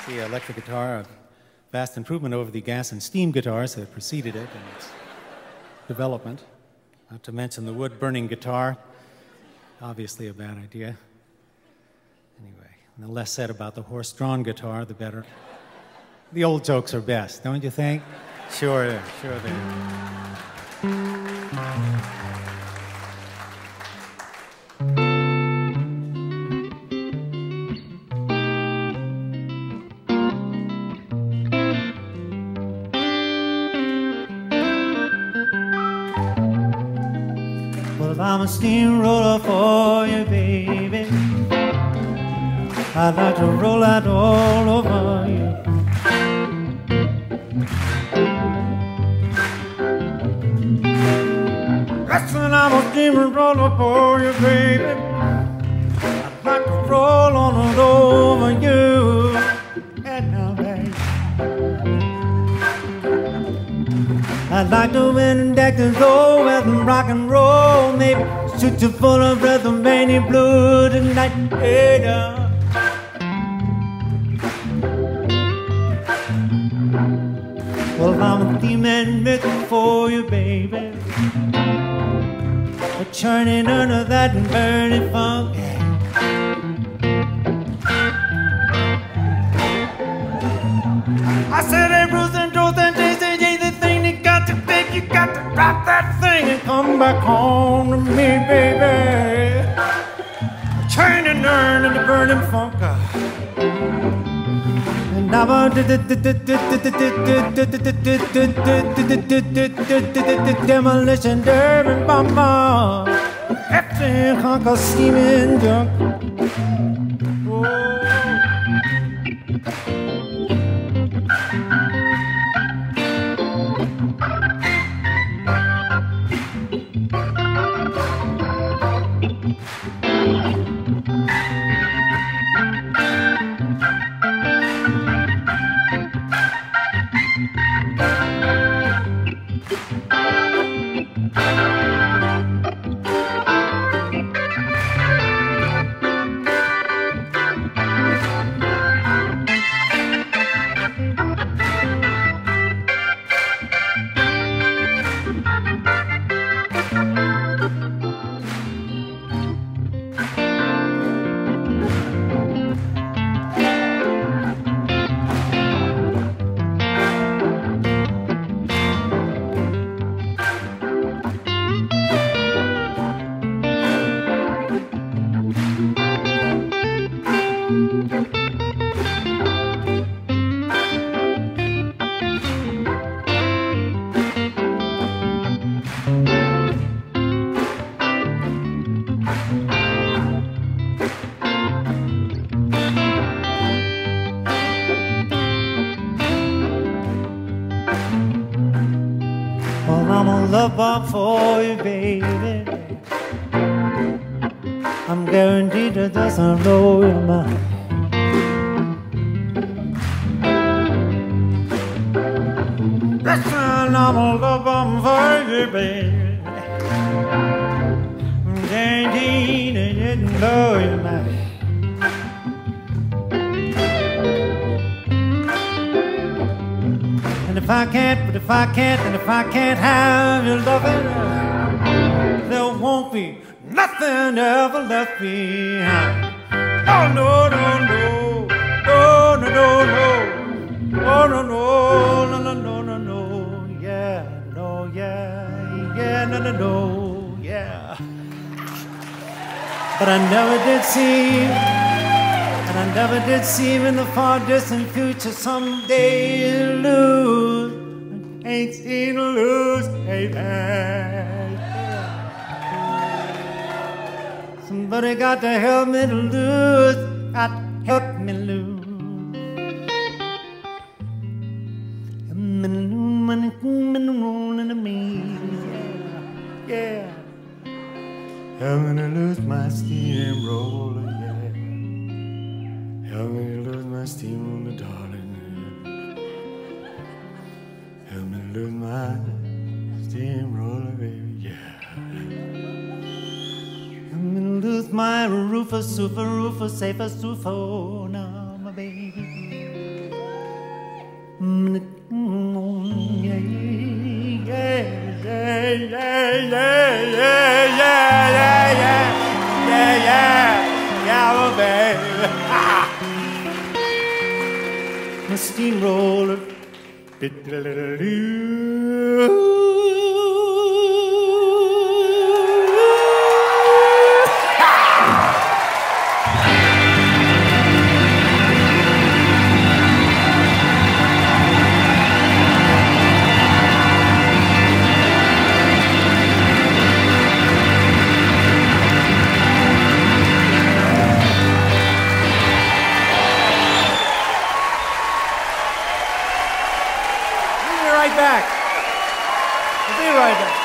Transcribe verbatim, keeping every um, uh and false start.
The electric guitar, a vast improvement over the gas and steam guitars that preceded it in its development. Not to mention the wood-burning guitar, obviously a bad idea. Anyway, and the less said about the horse-drawn guitar, the better. The old jokes are best, don't you think? Sure, sure they are. I'm a steamroller for you, baby. I'd like to roll out all over you. Listen, I'm a steamroller for you, baby. I'd like to roll on it over you. And now, baby, I'd like to win deck to go with rock and roll, maybe shoot you full of WrestleMania blue tonight. Hey, yeah. Well, I'm a demon mission for you, baby. We're churning under that burning funk. I said, hey, Bruce and Joe and Jason, the thing you got to take, you got to drop that thing and come back home to me, baby. Churning, earning the burning funk. And I'm a demolition derby bomber. Hefty hunk of steaming junk. Oh. Love bomb for you, baby. I'm guaranteed that doesn't blow your mind. Listen, I'm a love bomb for you, baby. I'm guaranteed that it doesn't blow your mind. And if I can't, but if I can't, and if I can't have your loving, there won't be nothing ever left behind. Oh no, no, no, no, no, no, no, oh no, no, no, no, no, no, no, yeah, no, yeah, yeah, no, no, no, yeah. But I never did see. And I never did see him in the far distant future someday lose. Ain't seen to lose, hey man. Somebody got to help me to lose, got to help me lose. Yeah, help me to lose my steamroller. Help me to lose my steamroller, darling. Help me to lose my steamroller, baby, yeah. Help me to lose my Rufus, super Rufus, safer, super, now, my baby. a steamroller. Back. We'll be right back.